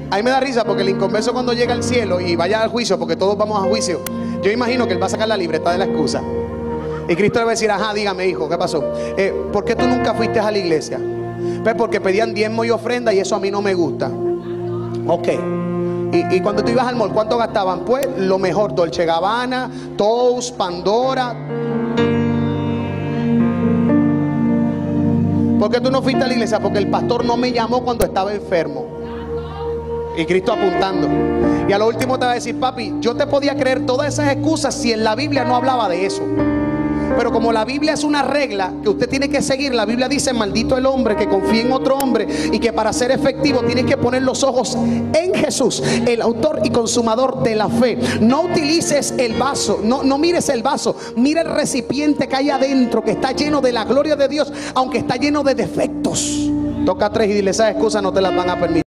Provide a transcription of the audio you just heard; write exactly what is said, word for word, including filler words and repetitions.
A mí me da risa porque el inconverso, cuando llega al cielo y vaya al juicio, porque todos vamos a juicio, yo imagino que él va a sacar la libreta de la excusa. Y Cristo le va a decir: ajá, dígame, hijo, ¿qué pasó? Eh, ¿Por qué tú nunca fuiste a la iglesia? Pues porque pedían diezmo y ofrenda y eso a mí no me gusta. Ok. Y, y cuando tú ibas al mall, ¿cuánto gastaban? Pues lo mejor: Dolce Gabbana, Toast, Pandora. ¿Por qué tú no fuiste a la iglesia? Porque el pastor no me llamó cuando estaba enfermo. Y Cristo apuntando. Y a lo último te va a decir: papi, yo te podía creer todas esas excusas si en la Biblia no hablaba de eso. Pero como la Biblia es una regla que usted tiene que seguir, la Biblia dice: maldito el hombre que confía en otro hombre, y que para ser efectivo tienes que poner los ojos en Jesús, el autor y consumador de la fe. No utilices el vaso, no, no mires el vaso, mira el recipiente que hay adentro, que está lleno de la gloria de Dios, aunque está lleno de defectos. Toca tres y dile: esas excusas no te las van a permitir.